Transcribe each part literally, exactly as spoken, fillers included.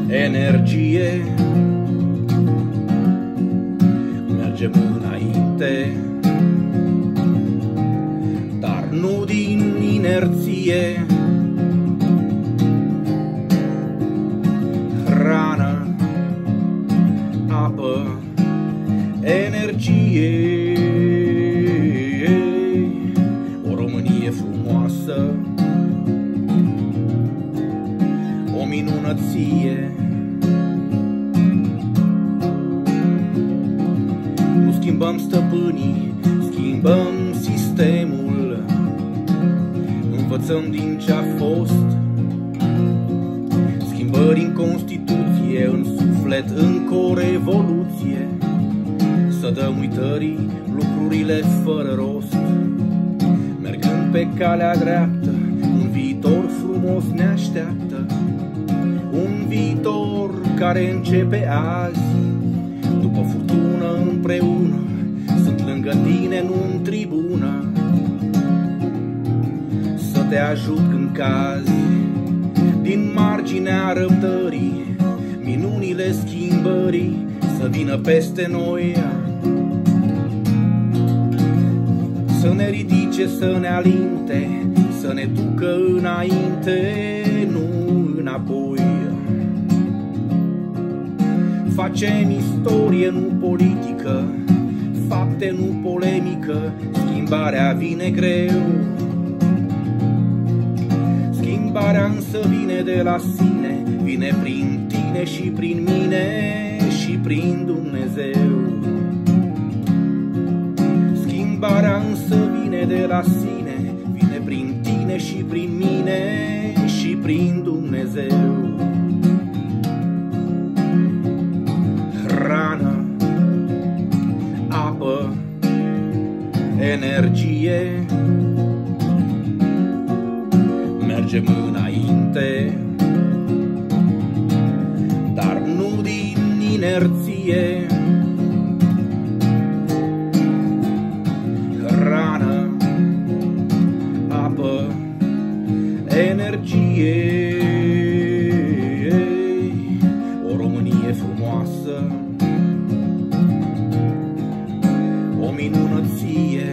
energie. Mergem înainte, dar nu din inerție. Hrană, apă, energie. O Românie frumoasă, o minunăție. Nu schimbăm stăpânii, schimbăm sistemul. Învățăm din ce-a fost. Schimbări în Constituție, în suflet, încă o revoluție. Să dăm uitării lucrurile fără rost. Mergând pe calea dreaptă, un viitor frumos ne așteaptă. Un viitor care începe azi. După furtună împreună, sunt lângă tine, nu în tribună. Să te ajut când cazi din marginea răbdării, minunile schimbării să vină peste noi. Să ne ridice, să ne alinte, să ne ducă înainte, nu înapoi. Facem istorie, nu politică, fapte, nu polemică. Schimbarea vine greu, schimbarea însă vine de la sine. Vine prin tine și prin mine și prin Dumnezeu. Schimbarea însă vine de la sine. Vine prin tine și prin mine și prin Dumnezeu. Hrană, apă, energie. Mergem înainte, dar nu din inerție. Hrană, apă, energie. O Românie frumoasă, o minunăție.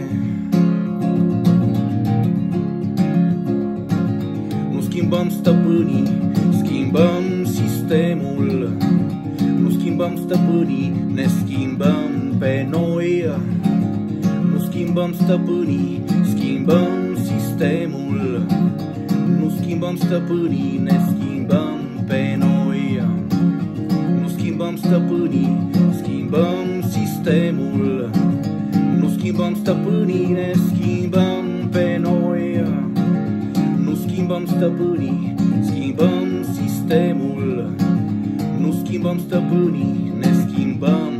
Nu schimbăm stăpânii, schimbăm sistemul. Nu schimbăm stăpânii, ne schimbăm pe noi. Nu schimbăm stăpânii, schimbăm sistemul. Nu schimbăm stăpânii, ne schimbăm pe noi. Nu schimbăm stăpânii, schimbăm sistemul. Nu schimbăm stăpânii, ne schimbăm pe noi. Nu schimbăm stăpânii, schimbăm sistemul. Nu schimbăm stăpânii, ne schimbăm